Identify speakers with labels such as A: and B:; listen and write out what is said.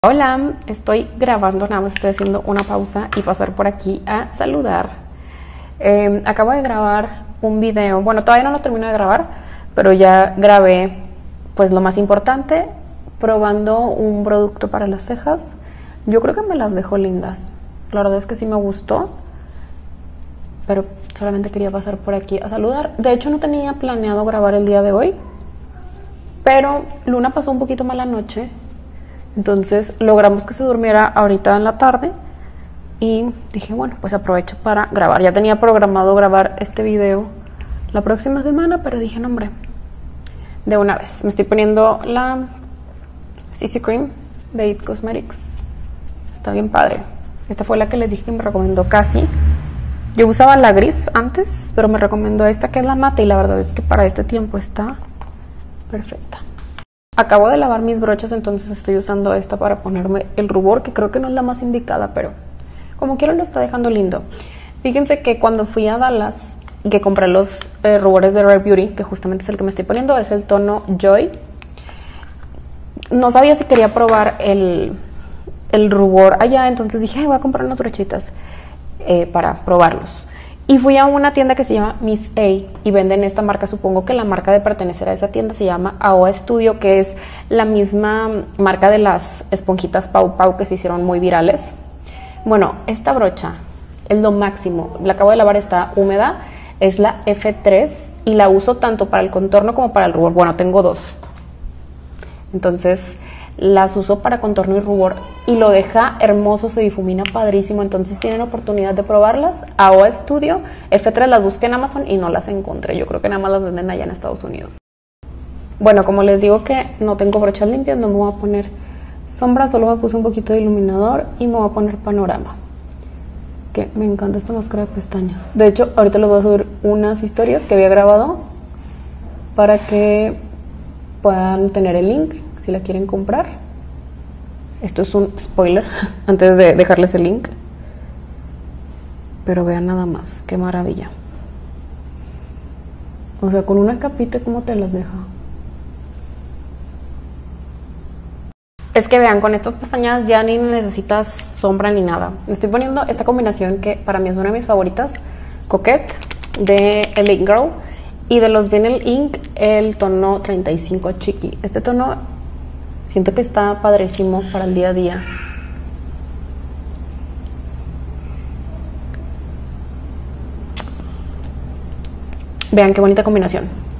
A: Hola, estoy grabando, nada más estoy haciendo una pausa y pasar por aquí a saludar. Acabo de grabar un video, bueno, todavía no lo termino de grabar, pero ya grabé pues lo más importante, probando un producto para las cejas. Yo creo que me las dejo lindas, la verdad es que sí me gustó, pero solamente quería pasar por aquí a saludar. De hecho no tenía planeado grabar el día de hoy, pero Luna pasó un poquito mala noche. Entonces logramos que se durmiera ahorita en la tarde y dije, bueno, pues aprovecho para grabar. Ya tenía programado grabar este video la próxima semana, pero dije, no, hombre, de una vez. Me estoy poniendo la CC Cream de IT Cosmetics. Está bien padre. Esta fue la que les dije que me recomendó Casi. Yo usaba la gris antes, pero me recomendó esta que es la mate y la verdad es que para este tiempo está perfecta. Acabo de lavar mis brochas, entonces estoy usando esta para ponerme el rubor, que creo que no es la más indicada, pero como quiero lo está dejando lindo. Fíjense que cuando fui a Dallas y que compré los rubores de Rare Beauty, que justamente es el que me estoy poniendo, es el tono Joy. No sabía si quería probar el rubor allá, entonces dije, voy a comprar unas brochitas para probarlos. Y fui a una tienda que se llama Miss A y venden esta marca. Supongo que la marca de pertenecer a esa tienda se llama AOA Studio, que es la misma marca de las esponjitas Pau Pau que se hicieron muy virales. Bueno, esta brocha es lo máximo. La acabo de lavar, está húmeda. Es la F3 y la uso tanto para el contorno como para el rubor. Bueno, tengo dos. Entonces las uso para contorno y rubor y lo deja hermoso, se difumina padrísimo. Entonces tienen oportunidad de probarlas. AOA Studio, F3 las busqué en Amazon y no las encontré. Yo creo que nada más las venden allá en Estados Unidos. Bueno, como les digo que no tengo brochas limpias, no me voy a poner sombra, solo me puse un poquito de iluminador y me voy a poner panorama. Que me encanta esta máscara de pestañas. De hecho, ahorita les voy a subir unas historias que había grabado para que puedan tener el link si la quieren comprar. Esto es un spoiler antes de dejarles el link, pero vean nada más, qué maravilla. O sea, con una capita, ¿cómo te las deja? Es que vean, con estas pestañas ya ni necesitas sombra ni nada. Me estoy poniendo esta combinación que para mí es una de mis favoritas, Coquette de LA Girl, y de los Vinyl Ink el tono 35 Chiqui. Este tono siento que está padrísimo para el día a día. Vean qué bonita combinación.